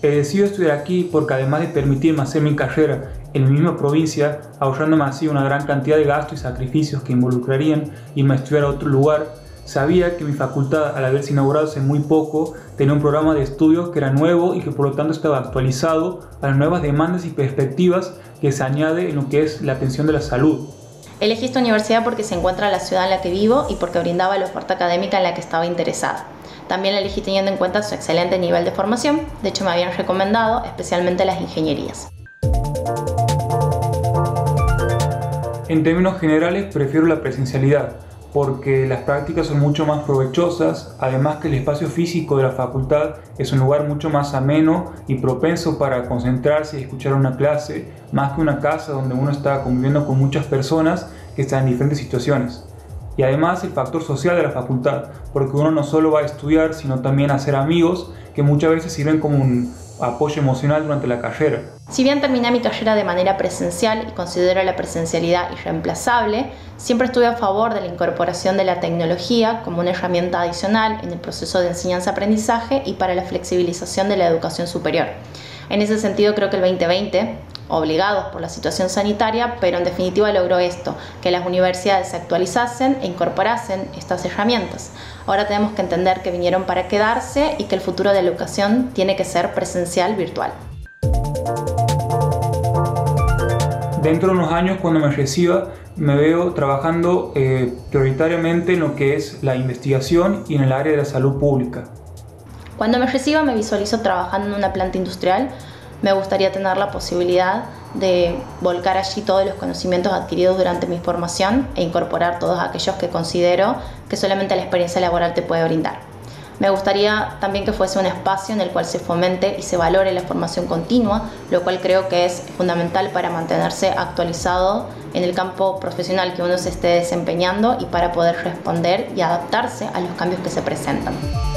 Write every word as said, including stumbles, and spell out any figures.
He decidido estudiar aquí porque además de permitirme hacer mi carrera en mi misma provincia, ahorrándome así una gran cantidad de gastos y sacrificios que involucrarían irme a estudiar a otro lugar, sabía que mi facultad, al haberse inaugurado hace muy poco, tenía un programa de estudios que era nuevo y que por lo tanto estaba actualizado a las nuevas demandas y perspectivas que se añade en lo que es la atención de la salud. Elegí esta universidad porque se encuentra en la ciudad en la que vivo y porque brindaba la oferta académica en la que estaba interesada. También la elegí teniendo en cuenta su excelente nivel de formación, de hecho me habían recomendado especialmente las ingenierías. En términos generales prefiero la presencialidad, porque las prácticas son mucho más provechosas, además que el espacio físico de la facultad es un lugar mucho más ameno y propenso para concentrarse y escuchar una clase, más que una casa donde uno está conviviendo con muchas personas que están en diferentes situaciones. Y además el factor social de la facultad, porque uno no solo va a estudiar, sino también a hacer amigos que muchas veces sirven como un apoyo emocional durante la carrera. Si bien terminé mi carrera de manera presencial y considero la presencialidad irreemplazable, siempre estuve a favor de la incorporación de la tecnología como una herramienta adicional en el proceso de enseñanza-aprendizaje y para la flexibilización de la educación superior. En ese sentido creo que el veinte veinte, obligados por la situación sanitaria, pero en definitiva logró esto, que las universidades se actualizasen e incorporasen estas herramientas. Ahora tenemos que entender que vinieron para quedarse y que el futuro de la educación tiene que ser presencial virtual. Dentro de unos años, cuando me reciba, me veo trabajando eh, prioritariamente en lo que es la investigación y en el área de la salud pública. Cuando me reciba me visualizo trabajando en una planta industrial. Me gustaría tener la posibilidad de volcar allí todos los conocimientos adquiridos durante mi formación e incorporar todos aquellos que considero que solamente la experiencia laboral te puede brindar. Me gustaría también que fuese un espacio en el cual se fomente y se valore la formación continua, lo cual creo que es fundamental para mantenerse actualizado en el campo profesional que uno se esté desempeñando y para poder responder y adaptarse a los cambios que se presentan.